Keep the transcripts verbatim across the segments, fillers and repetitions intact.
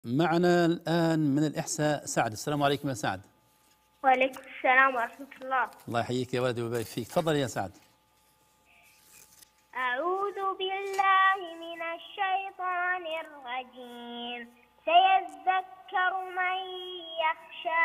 معنا الآن من الإحساء سعد. السلام عليكم يا سعد. وعليكم السلام ورحمة الله. الله يحييك يا ولدي ويبارك فيك. تفضل يا سعد. أعوذ بالله من الشيطان الرجيم. سيذكر من يخشى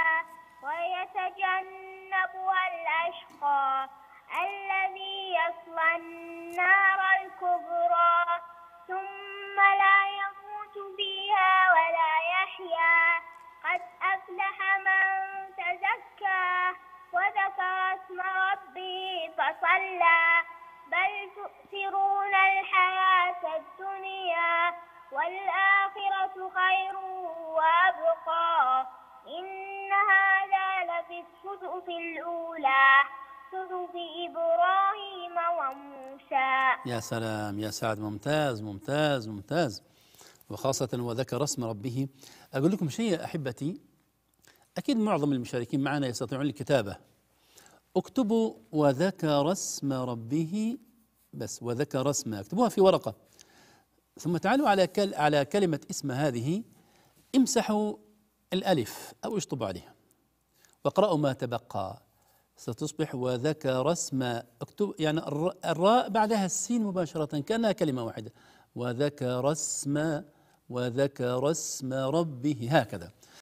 ويتجنبها الأشقى الذي يصلى النار الكبرى ثم لا يموت فيها ولا يحيا. قد أفلح من تزكى وذكر اسم ربه فصلى. بل تؤثرون الحياة الدنيا والآخرة خير وأبقى. إن هذا لفي الصحف الأولى صحف إبراهيم وموسى. يا سلام يا سعد، ممتاز ممتاز ممتاز، وخاصة وذكر اسم ربه. أقول لكم شيء أحبتي، أكيد معظم المشاركين معنا يستطيعون الكتابة. اكتبوا وذكر اسم ربه، بس وذكر اسم، اكتبوها في ورقة، ثم تعالوا على كل على كلمة اسم هذه، امسحوا الألف أو اشطبوا عليها واقرأوا ما تبقى، ستصبح وذكر اسم. اكتب يعني الراء بعدها السين مباشرة كأنها كلمة واحدة، وذكر اسم وذكر اسم ربه، هكذا.